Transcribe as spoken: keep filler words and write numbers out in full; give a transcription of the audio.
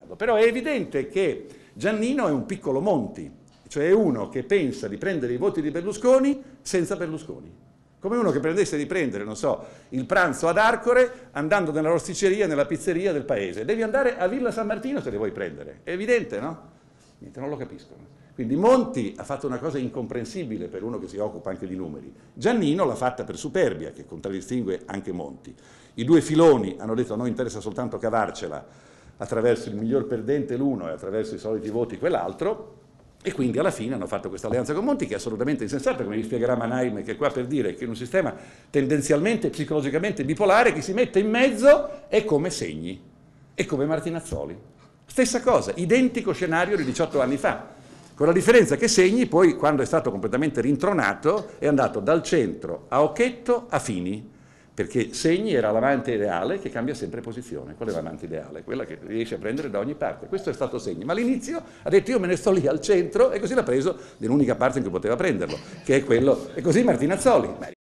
Però è evidente che Giannino è un piccolo Monti, cioè è uno che pensa di prendere i voti di Berlusconi senza Berlusconi. Come uno che prendesse di prendere, non so, il pranzo ad Arcore andando nella rosticceria, nella pizzeria del paese. Devi andare a Villa San Martino se li vuoi prendere. È evidente, no? Niente, non lo capiscono. Quindi Monti ha fatto una cosa incomprensibile per uno che si occupa anche di numeri. Giannino l'ha fatta per superbia, che contraddistingue anche Monti. I due filoni hanno detto a noi interessa soltanto cavarcela attraverso il miglior perdente l'uno e attraverso i soliti voti quell'altro, e quindi alla fine hanno fatto questa alleanza con Monti che è assolutamente insensata, come vi spiegherà Mannheim, che è qua per dire che in un sistema tendenzialmente psicologicamente bipolare chi si mette in mezzo è come Segni, è come Martinazzoli. Stessa cosa, identico scenario di diciotto anni fa, con la differenza che Segni poi, quando è stato completamente rintronato, è andato dal centro a Occhetto a Fini, perché Segni era l'amante ideale che cambia sempre posizione. Qual è l'amante ideale? Quella che riesce a prendere da ogni parte. Questo è stato Segni, ma all'inizio ha detto io me ne sto lì al centro e così l'ha preso nell'unica parte in cui poteva prenderlo, che è quello, e così Martinazzoli.